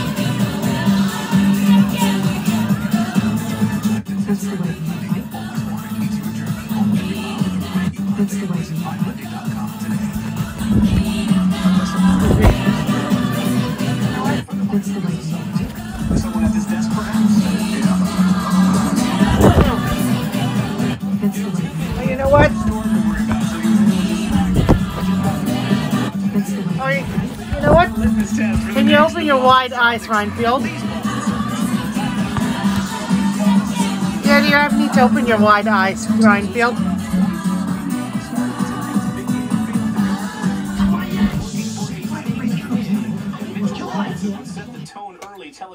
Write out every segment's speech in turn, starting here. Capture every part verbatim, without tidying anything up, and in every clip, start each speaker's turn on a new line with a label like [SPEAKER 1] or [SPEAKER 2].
[SPEAKER 1] That's the way, right? That's the way, right? That's the way, right?
[SPEAKER 2] Someone at this desk, perhaps?
[SPEAKER 1] That's the way,
[SPEAKER 3] Oh, you know what?
[SPEAKER 1] that's the way.
[SPEAKER 3] Oh, you, you know what? Can you open your wide eyes, Reinfield? Yeah, do you have need to open your wide eyes, Reinfield?
[SPEAKER 2] Set the tone early, telling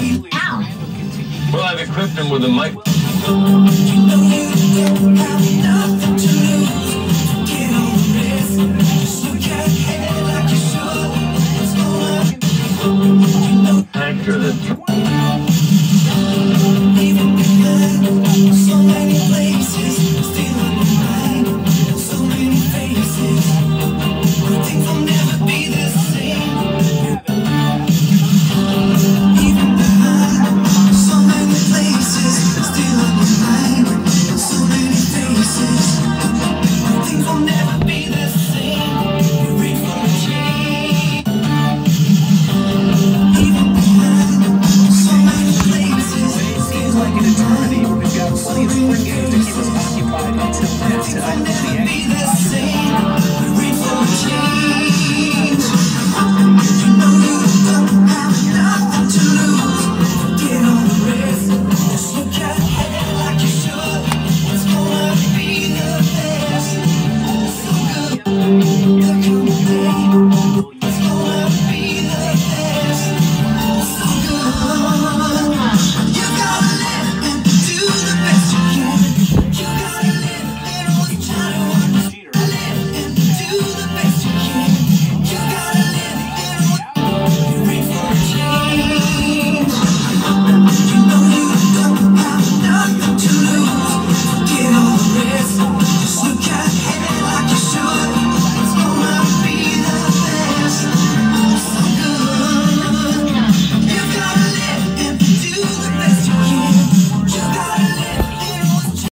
[SPEAKER 4] Well, I've equipped him with a mic.
[SPEAKER 5] You know you don't have no